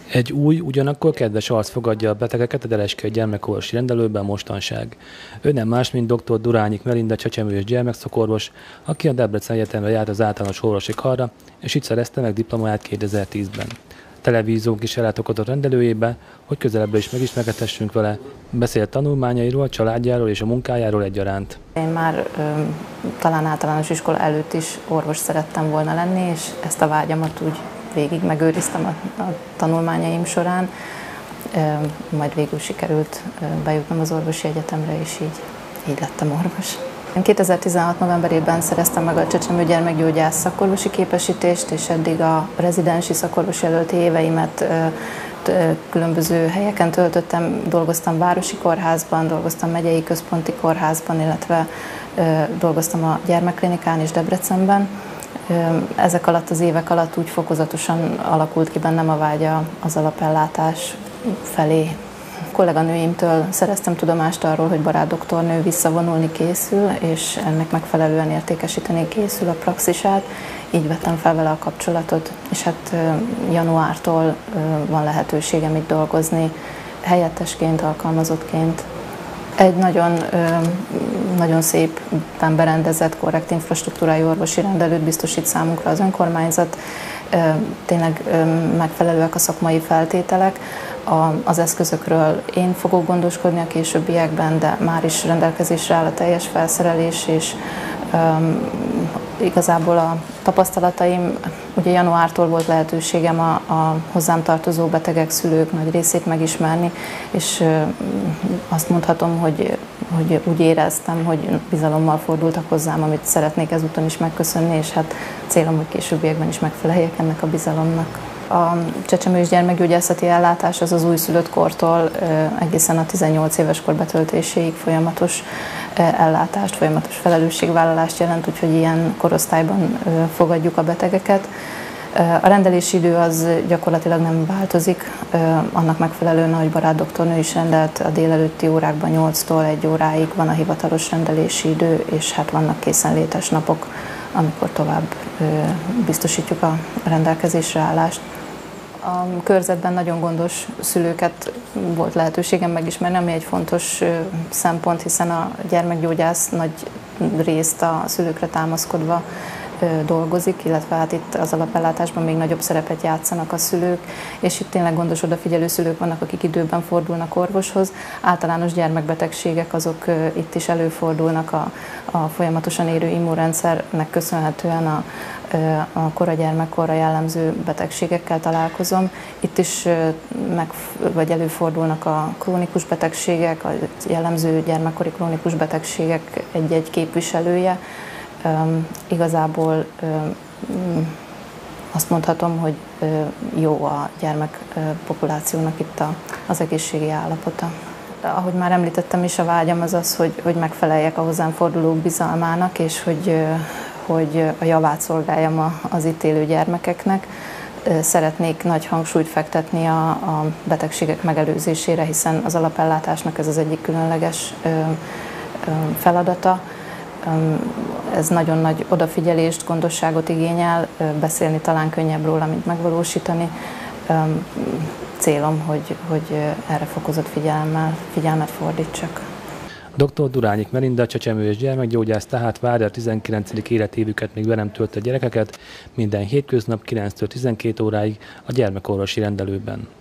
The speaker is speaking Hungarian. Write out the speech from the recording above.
Egy új, ugyanakkor kedves arc fogadja a betegeket a Deleskei gyermekorvosi rendelőben mostanság. Ő nem más, mint dr. Durányik Melinda csecsemős gyermekszakorvos, aki a Debrecen Egyetemre járt az általános orvosi karra, és itt szerezte meg diplomáját 2010-ben. Televíziónk is ellátogatott rendelőjébe, hogy közelebbről is megismerkedhessünk vele, beszélt tanulmányairól, családjáról és a munkájáról egyaránt. Én már talán általános iskola előtt is orvos szerettem volna lenni, és ezt a vágyamat úgy végig megőriztem a tanulmányaim során, majd végül sikerült bejutnom az orvosi egyetemre, és így lettem orvos. Én 2016. novemberében szereztem meg a csecsemő gyermekgyógyász szakorvosi képesítést, és eddig a rezidensi szakorvosi jelölti éveimet különböző helyeken töltöttem, dolgoztam városi kórházban, dolgoztam megyei központi kórházban, illetve dolgoztam a gyermekklinikán is Debrecenben. Ezek alatt az évek alatt úgy fokozatosan alakult ki bennem a vágya az alapellátás felé. A kolléganőimtől szereztem tudomást arról, hogy barátdoktornő visszavonulni készül, és ennek megfelelően értékesíteni készül a praxisát. Így vettem fel vele a kapcsolatot, és hát januártól van lehetőségem itt dolgozni, helyettesként, alkalmazottként. Egy nagyon szépen berendezett, korrekt infrastruktúrájú orvosi rendelőt biztosít számunkra az önkormányzat. Tényleg megfelelőek a szakmai feltételek. Az eszközökről én fogok gondoskodni a későbbiekben, de már is rendelkezésre áll a teljes felszerelés, és igazából a tapasztalataim, ugye januártól volt lehetőségem a hozzám tartozó betegek, szülők nagy részét megismerni, és azt mondhatom, hogy úgy éreztem, hogy bizalommal fordultak hozzám, amit szeretnék ezúton is megköszönni, és hát célom, hogy későbbiekben is megfeleljek ennek a bizalomnak. A csecsemő és gyermekgyógyászati ellátás az újszülött kortól egészen a 18 éves kor betöltéséig folyamatos ellátást, folyamatos felelősségvállalást jelent, úgyhogy ilyen korosztályban fogadjuk a betegeket. A rendelési idő az gyakorlatilag nem változik, annak megfelelően, ahogy barátdoktornő is rendelt, a délelőtti órákban 8-tól 1 óráig van a hivatalos rendelési idő, és hát vannak készenlétes napok, amikor tovább biztosítjuk a rendelkezésre állást. A körzetben nagyon gondos szülőket volt lehetőségem megismerni, ami egy fontos szempont, hiszen a gyermekgyógyász nagy részt a szülőkre támaszkodva dolgozik, illetve hát itt az alapellátásban még nagyobb szerepet játszanak a szülők, és itt tényleg gondos, odafigyelő szülők vannak, akik időben fordulnak orvoshoz. Általános gyermekbetegségek azok itt is előfordulnak, a folyamatosan érő immunrendszernek köszönhetően a kora gyermekkorra jellemző betegségekkel találkozom. Itt is vagy előfordulnak a krónikus betegségek, a jellemző gyermekkori krónikus betegségek egy-egy képviselője. Igazából azt mondhatom, hogy jó a gyermekpopulációnak itt az egészségi állapota. Ahogy már említettem is, a vágyam az az, hogy megfeleljek a hozzám fordulók bizalmának, és hogy a javát szolgáljam az itt élő gyermekeknek. Szeretnék nagy hangsúlyt fektetni a betegségek megelőzésére, hiszen az alapellátásnak ez az egyik különleges feladata. Ez nagyon nagy odafigyelést, gondosságot igényel, beszélni talán könnyebb róla, mint megvalósítani. Célom, hogy erre fokozott figyelmet fordítsak. Dr. Durányik Melinda csecsemő és gyermekgyógyász tehát várja a 19. életévüket még be nem töltött gyerekeket minden hétköznap 9-től 12 óráig a gyermekorvosi rendelőben.